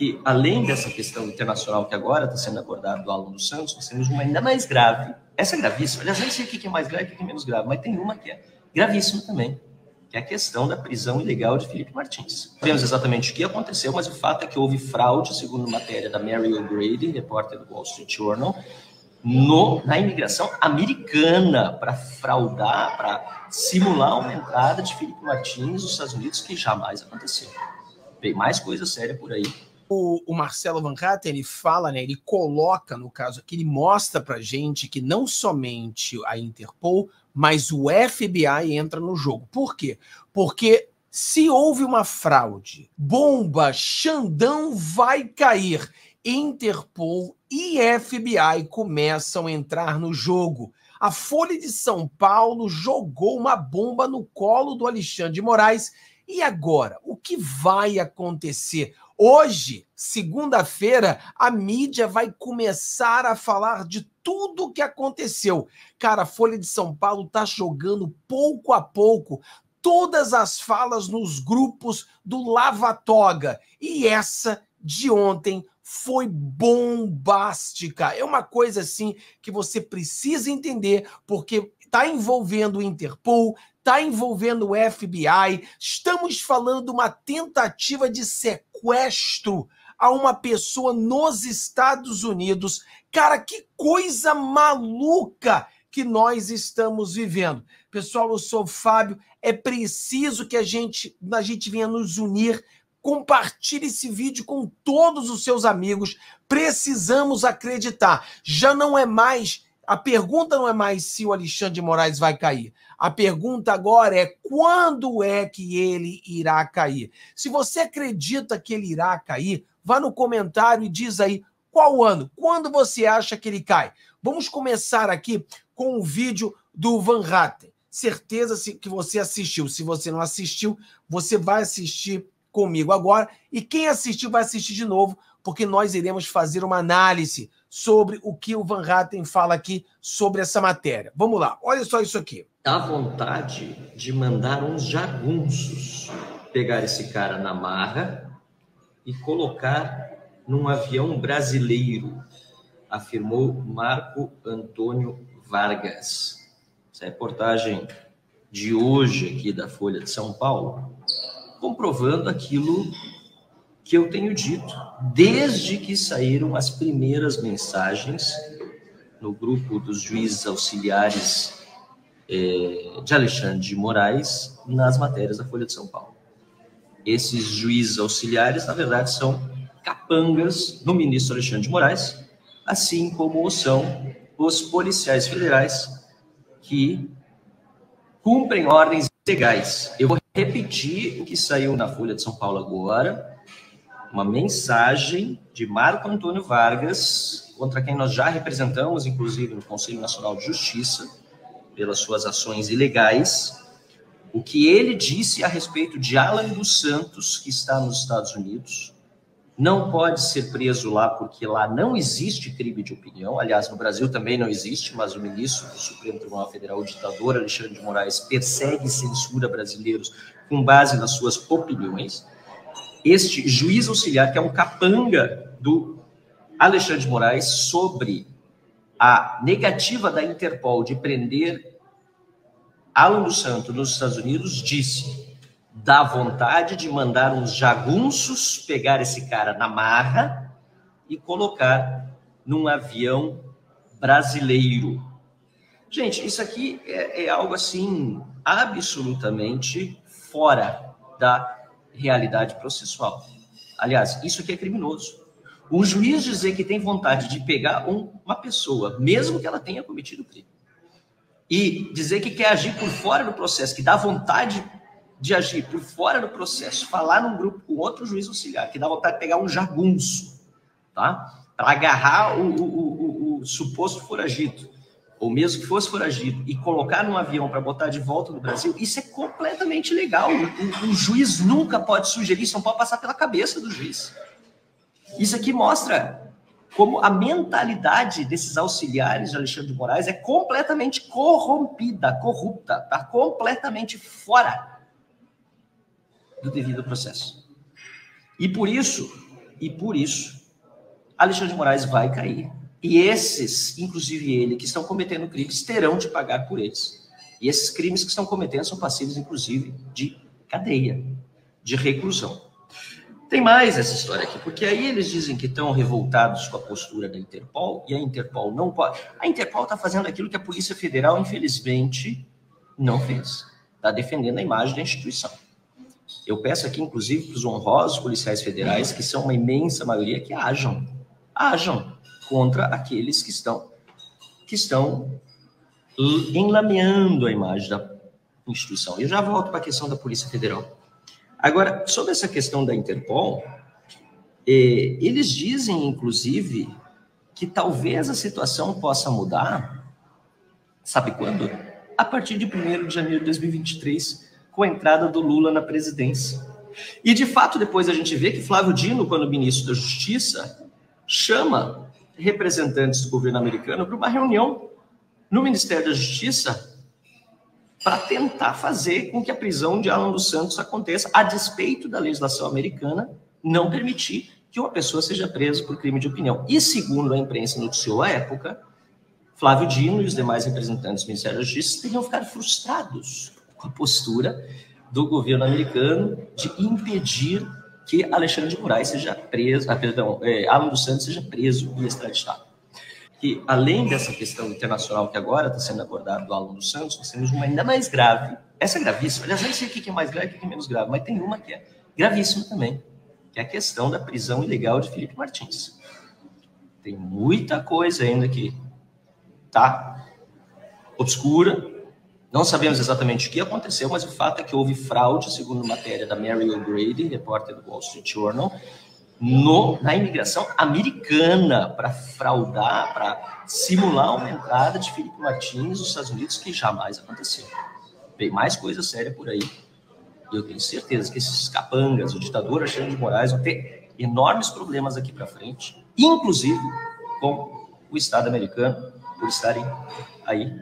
que, além dessa questão internacional que agora está sendo abordada do Alan dos Santos, nós temos uma ainda mais grave. Essa é gravíssima. Aliás, nem sei o que é mais grave e o que é menos grave, mas tem uma que é gravíssima também, que é a questão da prisão ilegal de Felipe Martins. Sabemos exatamente o que aconteceu, mas o fato é que houve fraude, segundo matéria da Mary O'Grady, repórter do Wall Street Journal, na imigração americana, para fraudar, para simular uma entrada de Felipe Martins nos Estados Unidos, que jamais aconteceu. Tem mais coisa séria por aí. O Marcelo Van Hatten, ele fala, né, ele coloca, no caso aqui, ele mostra pra gente que não somente a Interpol, mas o FBI entra no jogo. Por quê? Porque se houve uma fraude, bomba, Xandão vai cair, Interpol e FBI começam a entrar no jogo. A Folha de São Paulo jogou uma bomba no colo do Alexandre de Moraes. E agora, o que vai acontecer? Hoje, segunda-feira, a mídia vai começar a falar de tudo o que aconteceu. Cara, a Folha de São Paulo está jogando pouco a pouco todas as falas nos grupos do Lava Toga. E essa de ontem foi bombástica. É uma coisa assim que você precisa entender, porque está envolvendo o Interpol, está envolvendo o FBI. Estamos falando de uma tentativa de sequestro a uma pessoa nos Estados Unidos. Cara, que coisa maluca que nós estamos vivendo. Pessoal, eu sou o Fábio. É preciso que a gente venha nos unir. Compartilhe esse vídeo com todos os seus amigos. Precisamos acreditar. Já não é mais... A pergunta não é mais se o Alexandre de Moraes vai cair. A pergunta agora é quando é que ele irá cair. Se você acredita que ele irá cair, vá no comentário e diz aí qual ano, quando você acha que ele cai. Vamos começar aqui com o vídeo do Van Hatten. Certeza que você assistiu. Se você não assistiu, você vai assistir comigo agora. E quem assistiu vai assistir de novo, porque nós iremos fazer uma análise sobre o que o Van Hatten fala aqui sobre essa matéria. Vamos lá, olha só isso aqui. Dá vontade de mandar uns jagunços pegar esse cara na marra e colocar num avião brasileiro, afirmou Marco Antônio Vargas. Essa é a reportagem de hoje aqui da Folha de São Paulo, comprovando aquilo que eu tenho dito desde que saíram as primeiras mensagens no grupo dos juízes auxiliares de Alexandre de Moraes nas matérias da Folha de São Paulo. Esses juízes auxiliares, na verdade, são capangas do ministro Alexandre de Moraes, assim como são os policiais federais que cumprem ordens legais. Eu vou repetir o que saiu na Folha de São Paulo agora, uma mensagem de Marco Antônio Vargas, contra quem nós já representamos, inclusive no Conselho Nacional de Justiça, pelas suas ações ilegais, o que ele disse a respeito de Alan dos Santos, que está nos Estados Unidos, não pode ser preso lá porque lá não existe crime de opinião, aliás, no Brasil também não existe, mas o ministro do Supremo Tribunal Federal, o ditador Alexandre de Moraes, persegue e censura brasileiros com base nas suas opiniões. Este juiz auxiliar, que é um capanga do Alexandre de Moraes, sobre a negativa da Interpol de prender Alan dos Santos nos Estados Unidos, disse: dá vontade de mandar uns jagunços pegar esse cara na marra e colocar num avião brasileiro. Gente, isso aqui é algo assim absolutamente fora da realidade processual. Aliás, isso aqui é criminoso. O juiz dizer que tem vontade de pegar uma pessoa, mesmo que ela tenha cometido crime, e dizer que quer agir por fora do processo, que dá vontade de agir por fora do processo, falar num grupo com outro juiz auxiliar, que dá vontade de pegar um jagunço, tá? Para agarrar o suposto foragido, ou mesmo que fosse foragido, e colocar num avião para botar de volta no Brasil, isso é completamente legal. O juiz nunca pode sugerir, isso não pode passar pela cabeça do juiz. Isso aqui mostra como a mentalidade desses auxiliares de Alexandre de Moraes é completamente corrompida, corrupta, está completamente fora do devido processo. E por isso, E por isso, Alexandre de Moraes vai cair. E esses, inclusive ele, que estão cometendo crimes, terão de pagar por eles. E esses crimes que estão cometendo são passíveis, inclusive, de cadeia, de reclusão. Tem mais essa história aqui, porque aí eles dizem que estão revoltados com a postura da Interpol, e a Interpol não pode... A Interpol está fazendo aquilo que a Polícia Federal, infelizmente, não fez. Está defendendo a imagem da instituição. Eu peço aqui, inclusive, para os honrosos policiais federais, que são uma imensa maioria, que ajam contra aqueles que estão enlameando a imagem da instituição. Eu já volto para a questão da Polícia Federal. Agora, sobre essa questão da Interpol, eles dizem, inclusive, que talvez a situação possa mudar, sabe quando? A partir de 1º de janeiro de 2023, com a entrada do Lula na presidência. E, de fato, depois a gente vê que Flávio Dino, quando ministro da Justiça, chama representantes do governo americano para uma reunião no Ministério da Justiça para tentar fazer com que a prisão de Alan dos Santos aconteça, a despeito da legislação americana não permitir que uma pessoa seja presa por crime de opinião. E, segundo a imprensa noticiou à época, Flávio Dino e os demais representantes do Ministério da Justiça teriam ficado frustrados com a postura do governo americano de impedir que Alexandre de Moraes seja preso, Alan dos Santos seja preso e extraditado. Que, além dessa questão internacional que agora está sendo abordada do Alan dos Santos, nós temos uma ainda mais grave. Essa é gravíssima. Aliás, nem sei o que é mais grave e o que é menos grave, mas tem uma que é gravíssima também, que é a questão da prisão ilegal de Felipe Martins. Tem muita coisa ainda que está obscura. Não sabemos exatamente o que aconteceu, mas o fato é que houve fraude, segundo matéria da Mary O'Grady, repórter do Wall Street Journal, na imigração americana, para fraudar, para simular uma entrada de Felipe Martins nos Estados Unidos, que jamais aconteceu. Tem mais coisa séria por aí. E eu tenho certeza que esses capangas, o ditador Alexandre de Moraes, vão ter enormes problemas aqui para frente, inclusive com o Estado americano, por estarem aí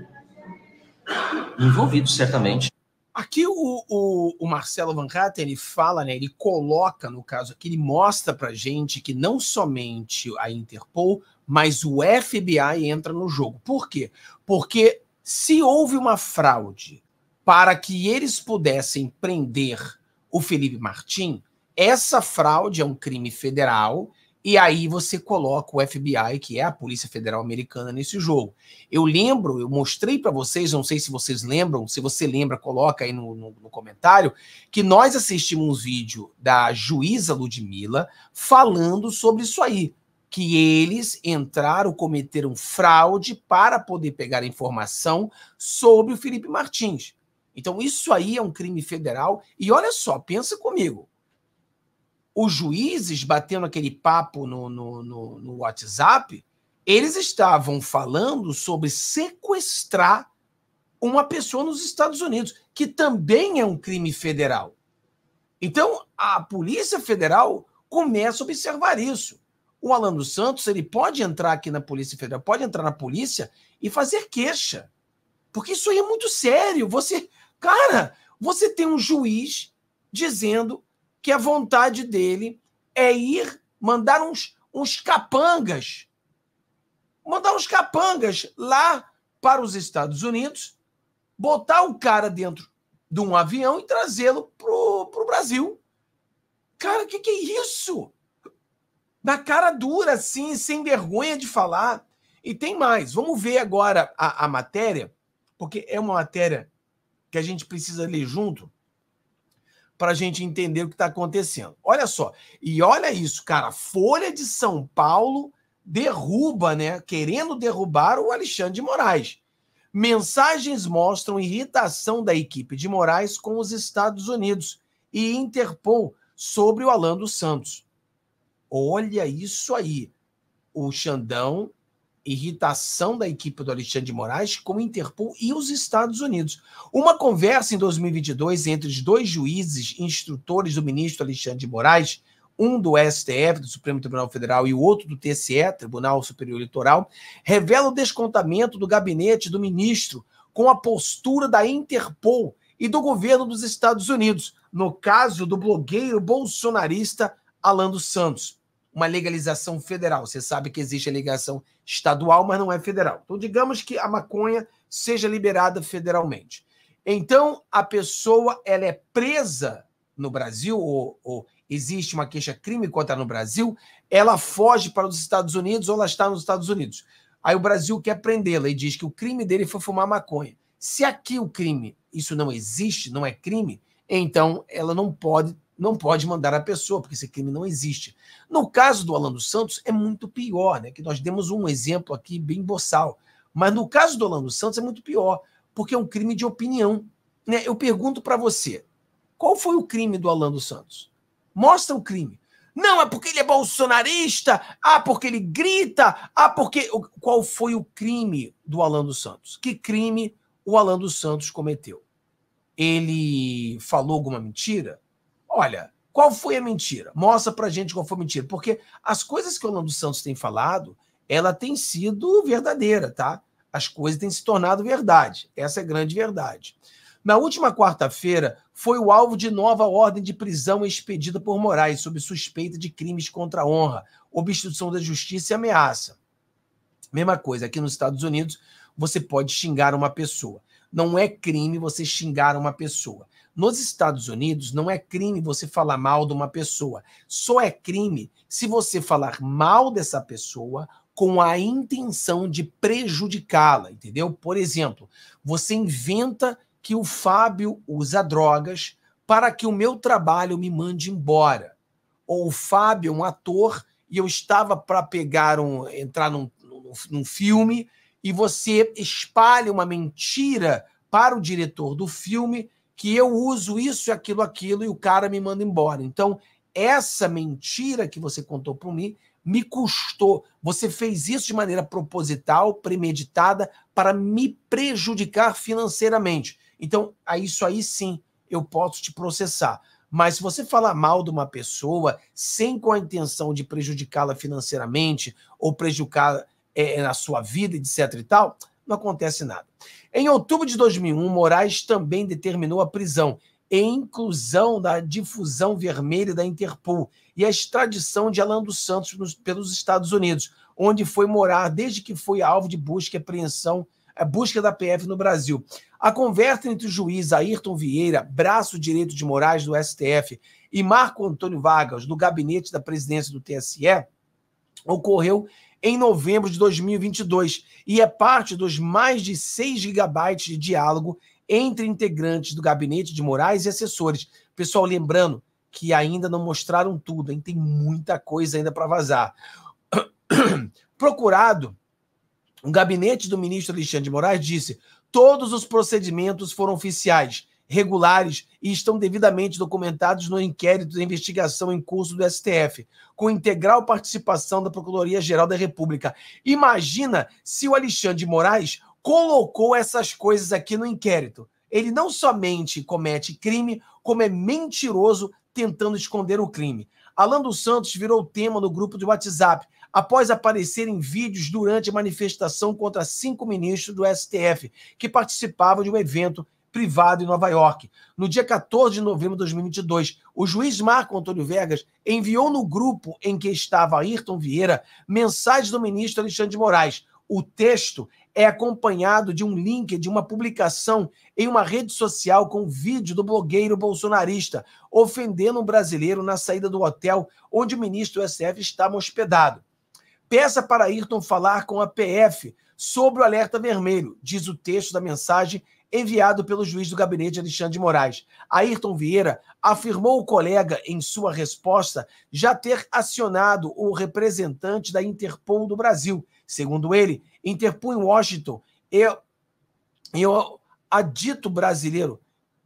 envolvidos, certamente. Aqui o Marcelo Van Hatten, ele fala, né, ele coloca, no caso aqui, ele mostra pra gente que não somente a Interpol, mas o FBI entra no jogo. Por quê? Porque se houve uma fraude para que eles pudessem prender o Felipe Martins, essa fraude é um crime federal, e aí você coloca o FBI, que é a Polícia Federal Americana, nesse jogo. Eu lembro, eu mostrei para vocês, não sei se vocês lembram, se você lembra, coloca aí no comentário, que nós assistimos um vídeo da juíza Ludmilla falando sobre isso aí, que eles entraram, cometeram fraude para poder pegar informação sobre o Felipe Martins. Então isso aí é um crime federal, e olha só, pensa comigo, os juízes batendo aquele papo no WhatsApp, eles estavam falando sobre sequestrar uma pessoa nos Estados Unidos, que também é um crime federal. Então, a Polícia Federal começa a observar isso. O Alan dos Santos, ele pode entrar aqui na Polícia Federal, pode entrar na polícia e fazer queixa. Porque isso aí é muito sério. Você tem um juiz dizendo que a vontade dele é ir mandar uns capangas lá para os Estados Unidos, botar o cara dentro de um avião e trazê-lo pro Brasil. Cara, o que é isso? Na cara dura, assim, sem vergonha de falar. E tem mais. Vamos ver agora a matéria, porque é uma matéria que a gente precisa ler junto, para a gente entender o que está acontecendo. Olha só, e olha isso, cara, Folha de São Paulo derruba, né, querendo derrubar o Alexandre de Moraes. Mensagens mostram irritação da equipe de Moraes com os Estados Unidos e Interpol sobre o Alan dos Santos. Olha isso aí, o Xandão, irritação da equipe do Alexandre de Moraes com o Interpol e os Estados Unidos. Uma conversa em 2022 entre os dois juízes instrutores do ministro Alexandre de Moraes, um do STF, do Supremo Tribunal Federal, e o outro do TSE, Tribunal Superior Eleitoral, revela o descontamento do gabinete do ministro com a postura da Interpol e do governo dos Estados Unidos, no caso do blogueiro bolsonarista Alan dos Santos. uma legalização federal. Você sabe que existe a legalização estadual, mas não é federal. Então, digamos que a maconha seja liberada federalmente. Então, a pessoa ela é presa no Brasil, ou existe uma queixa-crime contra ela no Brasil, ela foge para os Estados Unidos ou ela está nos Estados Unidos. Aí o Brasil quer prendê-la e diz que o crime dele foi fumar maconha. Se aqui o crime, isso não existe, não é crime, então ela não pode mandar a pessoa, porque esse crime não existe. No caso do Alan dos Santos, é muito pior, né? Que nós demos um exemplo aqui bem boçal. Mas no caso do Alan dos Santos é muito pior, porque é um crime de opinião. Né? Eu pergunto para você, qual foi o crime do Alan dos Santos? Mostra o crime. Não, é porque ele é bolsonarista, porque ele grita, porque... Qual foi o crime do Alan dos Santos? Que crime o Alan dos Santos cometeu? Ele falou alguma mentira? Olha, qual foi a mentira? Mostra pra gente qual foi a mentira. Porque as coisas que o Alan dos Santos tem falado, ela tem sido verdadeira, tá? As coisas têm se tornado verdade. Essa é a grande verdade. Na última quarta-feira, foi o alvo de nova ordem de prisão expedida por Moraes, sob suspeita de crimes contra a honra, obstrução da justiça e ameaça. Mesma coisa, aqui nos Estados Unidos, você pode xingar uma pessoa. Não é crime você xingar uma pessoa. Nos Estados Unidos, não é crime você falar mal de uma pessoa. Só é crime se você falar mal dessa pessoa com a intenção de prejudicá-la, entendeu? Por exemplo, você inventa que o Fábio usa drogas para que o meu trabalho me mande embora. Ou o Fábio é um ator e eu estava para entrar num filme e você espalha uma mentira para o diretor do filme que eu uso isso, aquilo, e o cara me manda embora. Então, essa mentira que você contou para mim me custou. Você fez isso de maneira proposital, premeditada, para me prejudicar financeiramente. Então, isso aí sim, eu posso te processar. Mas se você falar mal de uma pessoa sem com a intenção de prejudicá-la financeiramente ou prejudicá-la na sua vida, etc e tal, não acontece nada. Em outubro de 2001, Moraes também determinou a prisão e inclusão da difusão vermelha da Interpol e a extradição de Alan dos Santos pelos Estados Unidos, onde foi morar desde que foi alvo de busca e apreensão, a busca da PF no Brasil. A conversa entre o juiz Ayrton Vieira, braço direito de Moraes do STF, e Marco Antônio Vargas, do gabinete da presidência do TSE, ocorreu em novembro de 2022 e é parte dos mais de 6 gigabytes de diálogo entre integrantes do gabinete de Moraes e assessores. Pessoal, lembrando que ainda não mostraram tudo, hein? Tem muita coisa ainda para vazar. Procurado, o gabinete do ministro Alexandre de Moraes disse: todos os procedimentos foram oficiais, regulares e estão devidamente documentados no inquérito de investigação em curso do STF, com integral participação da Procuradoria-Geral da República. Imagina se o Alexandre de Moraes colocou essas coisas aqui no inquérito. Ele não somente comete crime, como é mentiroso tentando esconder o crime. Alan dos Santos virou tema no grupo de WhatsApp, após aparecer em vídeos durante a manifestação contra 5 ministros do STF, que participavam de um evento privado em Nova York. No dia 14 de novembro de 2022, o juiz Marco Antônio Vargas enviou no grupo em que estava Ayrton Vieira mensagens do ministro Alexandre de Moraes. O texto é acompanhado de um link de uma publicação em uma rede social com vídeo do blogueiro bolsonarista ofendendo um brasileiro na saída do hotel onde o ministro do STF estava hospedado. Peça para Ayrton falar com a PF sobre o alerta vermelho, diz o texto da mensagem enviado pelo juiz do gabinete Alexandre de Moraes. Ayrton Vieira afirmou ao colega, em sua resposta, já ter acionado o representante da Interpol do Brasil. Segundo ele, Interpol em Washington e o adito brasileiro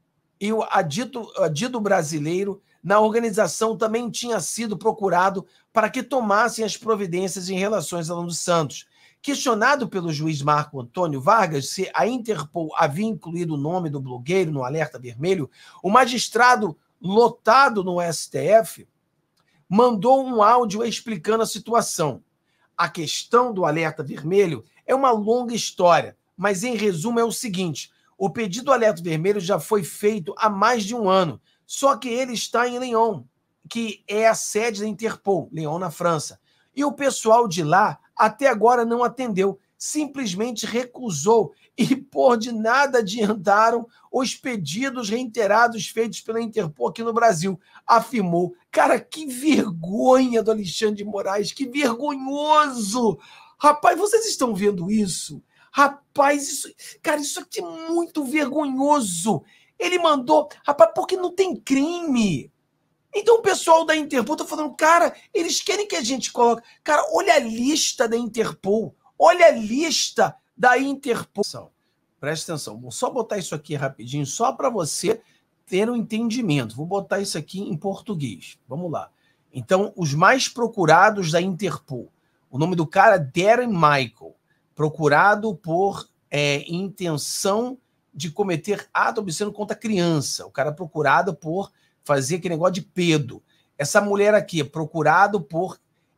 na organização também tinha sido procurado para que tomassem as providências em relação a Alan dos Santos. Questionado pelo juiz Marco Antônio Vargas se a Interpol havia incluído o nome do blogueiro no alerta vermelho, o magistrado lotado no STF mandou um áudio explicando a situação. A questão do alerta vermelho é uma longa história, mas em resumo é o seguinte: o pedido do alerta vermelho já foi feito há mais de um ano, só que ele está em Lyon. que é a sede da Interpol, Lyon, na França. E o pessoal de lá até agora não atendeu, simplesmente recusou e por de nada adiantaram os pedidos reiterados feitos pela Interpol aqui no Brasil, afirmou. Cara, que vergonha do Alexandre de Moraes, que vergonhoso! Rapaz, vocês estão vendo isso? Rapaz, isso aqui é muito vergonhoso. Ele mandou, rapaz, porque não tem crime. Então o pessoal da Interpol tá falando, cara, eles querem que a gente coloque... Cara, olha a lista da Interpol. Olha a lista da Interpol. Presta atenção. Vou só botar isso aqui rapidinho, só para você ter um entendimento. Vou botar isso aqui em português. Vamos lá. Então, os mais procurados da Interpol. O nome do cara é Darren Michael. Procurado por intenção de cometer ato obsceno contra criança. O cara é procurado por fazer aquele negócio de pedo. Essa mulher aqui é procurado por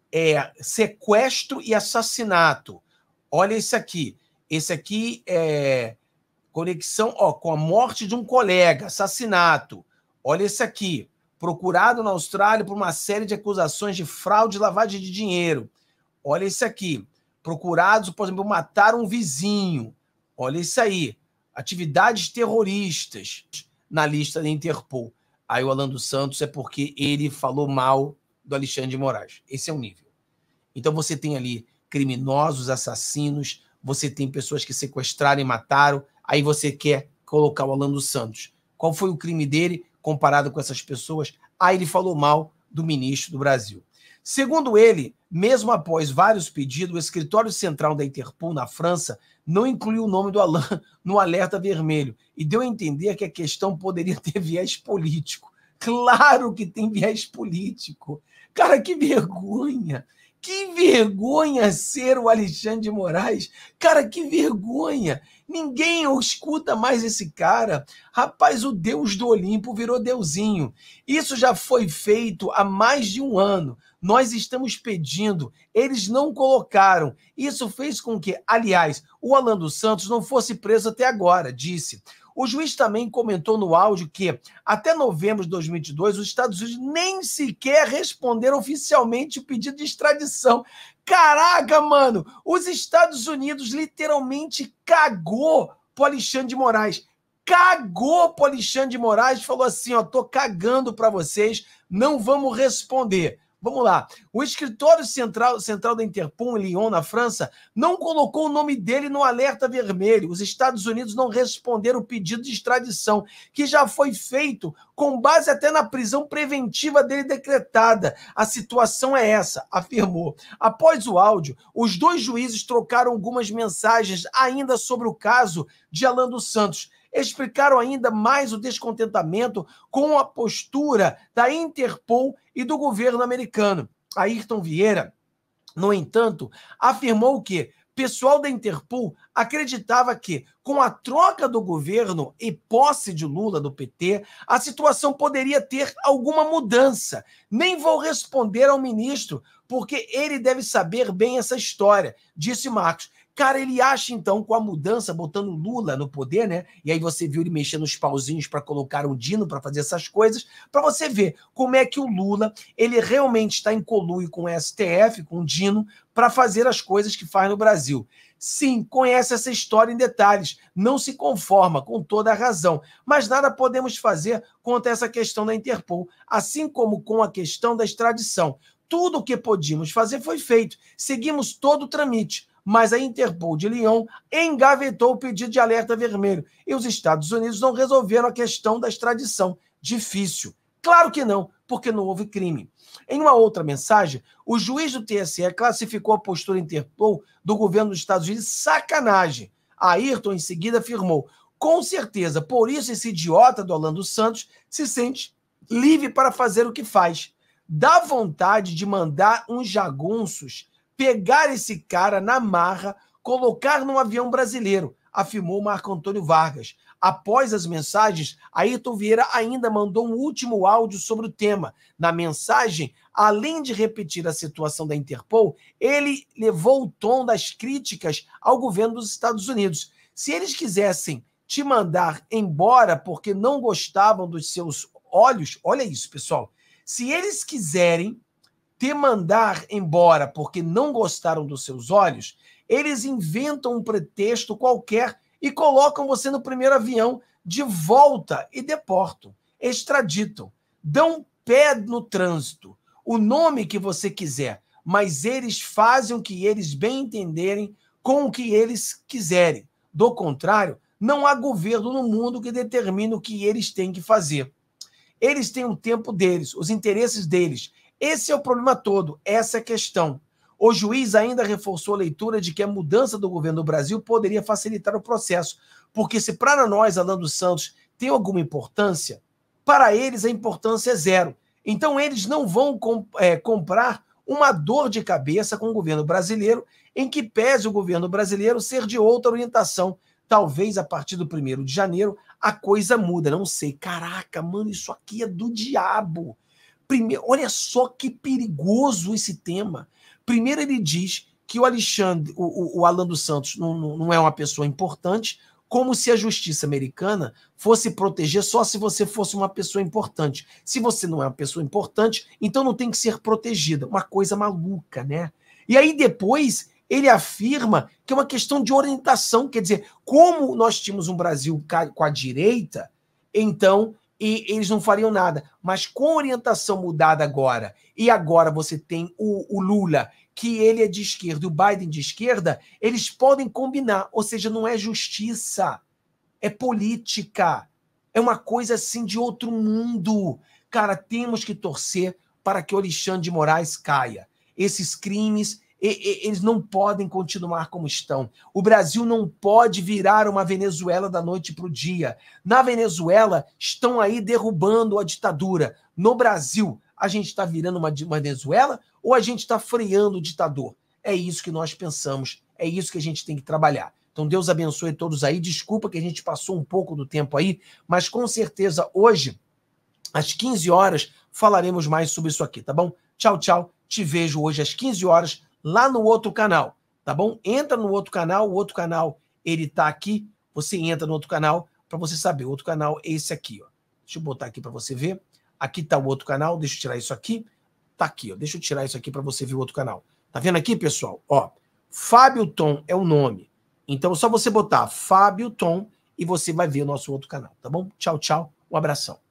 sequestro e assassinato. Olha esse aqui. Esse aqui é conexão com a morte de um colega, assassinato. Olha esse aqui. Procurado na Austrália por uma série de acusações de fraude e lavagem de dinheiro. Olha esse aqui. Procurados, por exemplo, matar um vizinho. Olha isso aí. Atividades terroristas na lista da Interpol. Aí o Alan dos Santos é porque ele falou mal do Alexandre de Moraes. Esse é o nível. Então você tem ali criminosos, assassinos, você tem pessoas que sequestraram e mataram, aí você quer colocar o Alan dos Santos. Qual foi o crime dele comparado com essas pessoas? Aí ele falou mal do ministro do Brasil. Segundo ele, mesmo após vários pedidos, o escritório central da Interpol na França não incluiu o nome do Alan no alerta vermelho e deu a entender que a questão poderia ter viés político. Claro que tem viés político. Cara, que vergonha! Que vergonha ser o Alexandre de Moraes. Cara, que vergonha. Ninguém escuta mais esse cara. Rapaz, o Deus do Olimpo virou deusinho. Isso já foi feito há mais de um ano. Nós estamos pedindo. Eles não colocaram. Isso fez com que, aliás, o Alan dos Santos não fosse preso até agora, disse. O juiz também comentou no áudio que, até novembro de 2022, os Estados Unidos nem sequer responderam oficialmente o pedido de extradição. Caraca, mano! Os Estados Unidos literalmente cagou pro Alexandre de Moraes. Cagou pro Alexandre de Moraes, falou assim, ó, tô cagando para vocês, não vamos responder. Vamos lá. O escritório central da Interpol em Lyon, na França, não colocou o nome dele no alerta vermelho. Os Estados Unidos não responderam o pedido de extradição, que já foi feito com base até na prisão preventiva dele decretada. A situação é essa, afirmou. Após o áudio, os dois juízes trocaram algumas mensagens ainda sobre o caso de Alan dos Santos. Explicaram ainda mais o descontentamento com a postura da Interpol e do governo americano. Ayrton Vieira, no entanto, afirmou que pessoal da Interpol acreditava que, com a troca do governo e posse de Lula do PT, a situação poderia ter alguma mudança. Nem vou responder ao ministro, porque ele deve saber bem essa história, disse Marcos. Cara, ele acha, então, com a mudança, botando Lula no poder, né? E aí você viu ele mexendo os pauzinhos para colocar um Dino para fazer essas coisas, para você ver como é que o Lula, ele realmente está em conluio com o STF, com o Dino, para fazer as coisas que faz no Brasil. Sim, conhece essa história em detalhes, não se conforma, com toda a razão, mas nada podemos fazer contra essa questão da Interpol, assim como com a questão da extradição. Tudo o que podíamos fazer foi feito, seguimos todo o trâmite, mas a Interpol de Lyon engavetou o pedido de alerta vermelho e os Estados Unidos não resolveram a questão da extradição. Difícil. Claro que não, porque não houve crime. Em uma outra mensagem, o juiz do TSE classificou a postura Interpol do governo dos Estados Unidos de sacanagem. Ayrton, em seguida, afirmou, com certeza, por isso esse idiota do Alan dos Santos se sente livre para fazer o que faz. Dá vontade de mandar uns jagunços pegar esse cara na marra, colocar num avião brasileiro, afirmou Marco Antônio Vargas. Após as mensagens, Ayrton Vieira ainda mandou um último áudio sobre o tema. Na mensagem, além de repetir a situação da Interpol, ele levou o tom das críticas ao governo dos Estados Unidos. Se eles quisessem te mandar embora porque não gostavam dos seus olhos, olha isso, pessoal, Se eles quiserem te mandar embora porque não gostaram dos seus olhos, eles inventam um pretexto qualquer e colocam você no primeiro avião de volta e deportam, extraditam, dão pé no trânsito, o nome que você quiser, mas eles fazem o que eles bem entenderem com o que eles quiserem. Do contrário, não há governo no mundo que determine o que eles têm que fazer. Eles têm o tempo deles, os interesses deles. Esse é o problema todo, essa é a questão. O juiz ainda reforçou a leitura de que a mudança do governo do Brasil poderia facilitar o processo, porque se para nós, Alan dos Santos, tem alguma importância, para eles a importância é zero. Então eles não vão comprar uma dor de cabeça com o governo brasileiro, em que pese o governo brasileiro ser de outra orientação. Talvez a partir do 1º de janeiro a coisa muda, não sei. Caraca, mano, isso aqui é do diabo. Primeiro, olha só que perigoso esse tema. Primeiro ele diz que o Alexandre, o Alan dos Santos não é uma pessoa importante, como se a justiça americana fosse proteger só se você fosse uma pessoa importante. Se você não é uma pessoa importante, então não tem que ser protegida. Uma coisa maluca, né? E aí depois ele afirma que é uma questão de orientação, quer dizer, como nós tínhamos um Brasil com a direita, então eles não fariam nada. Mas com a orientação mudada agora, e agora você tem o Lula, que ele é de esquerda e o Biden de esquerda, eles podem combinar, ou seja, não é justiça, é política, é uma coisa assim de outro mundo. Cara, temos que torcer para que o Alexandre de Moraes caia. Esses crimes, eles não podem continuar como estão. O Brasil não pode virar uma Venezuela da noite para o dia. Na Venezuela, estão aí derrubando a ditadura. No Brasil, a gente está virando uma Venezuela ou a gente está freando o ditador? É isso que nós pensamos, é isso que a gente tem que trabalhar. Então, Deus abençoe todos aí. Desculpa que a gente passou um pouco do tempo aí, mas com certeza hoje, às 15 horas, falaremos mais sobre isso aqui, tá bom? Tchau, tchau. Te vejo hoje às 15 horas lá no outro canal, tá bom? Entra no outro canal, o outro canal, ele tá aqui. Você entra no outro canal para você saber. O outro canal é esse aqui, ó. Deixa eu botar aqui para você ver. Aqui tá o outro canal, deixa eu tirar isso aqui. Tá aqui, ó. Deixa eu tirar isso aqui para você ver o outro canal. Tá vendo aqui, pessoal? Ó, Fábio Tom é o nome. Então é só você botar Fábio Tom e você vai ver o nosso outro canal, tá bom? Tchau, tchau. Um abração.